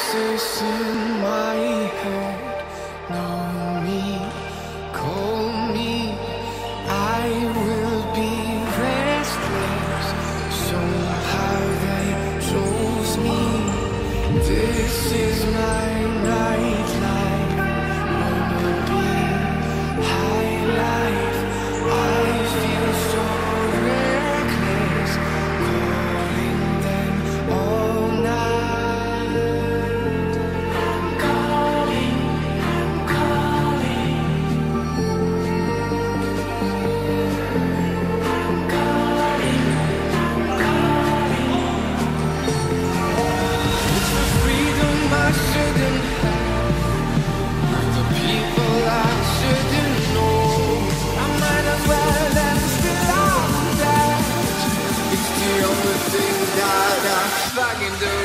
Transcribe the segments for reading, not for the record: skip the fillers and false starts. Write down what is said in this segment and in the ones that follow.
voices in my head know me, call me. I will be restless. Somehow they chose me. This is my nightlife. Wanna be high life. I feel so reckless, calling them all night. I'm calling, I'm calling, I'm calling, I'm calling. It's the freedom I shouldn't have, with the people I shouldn't know. I might as well end still on that. It's the only thing that I fucking do.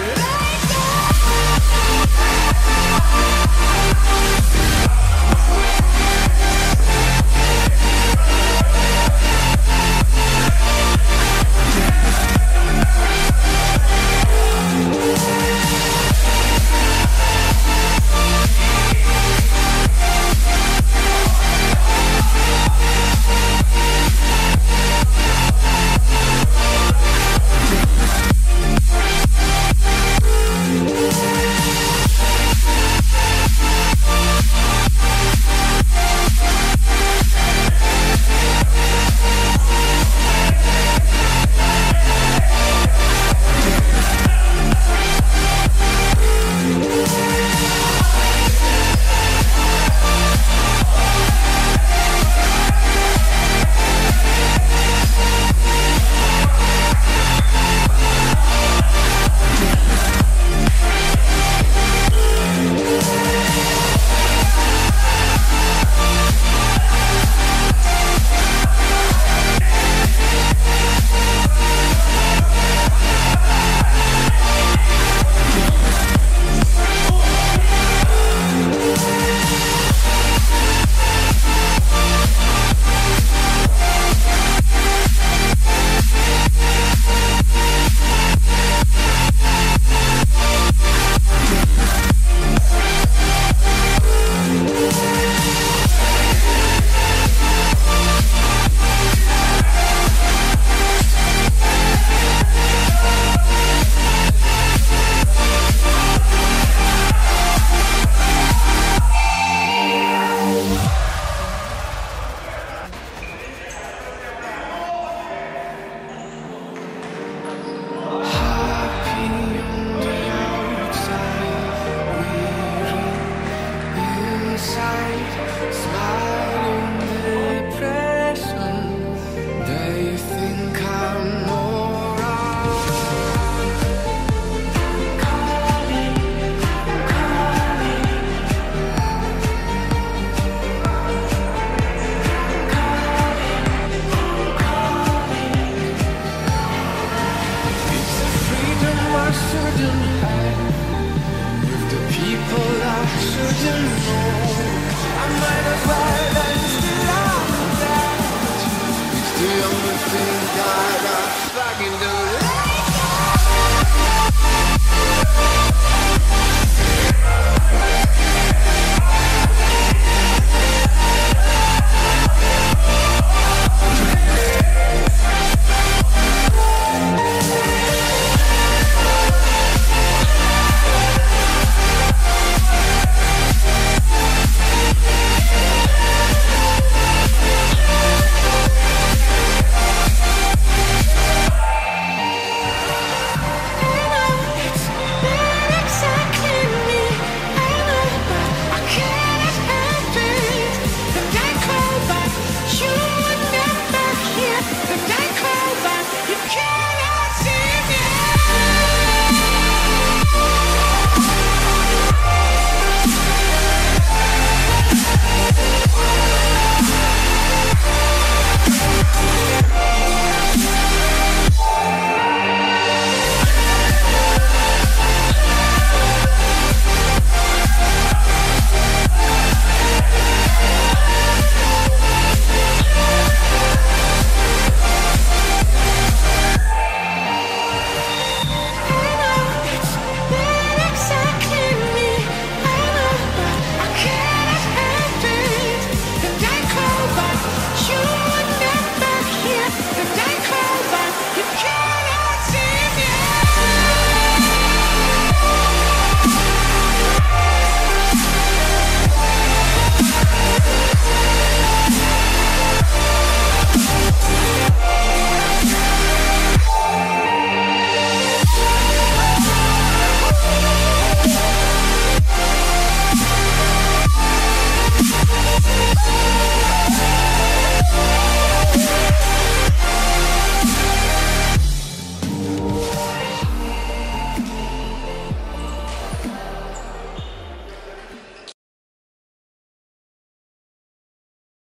The only thing that I fucking do.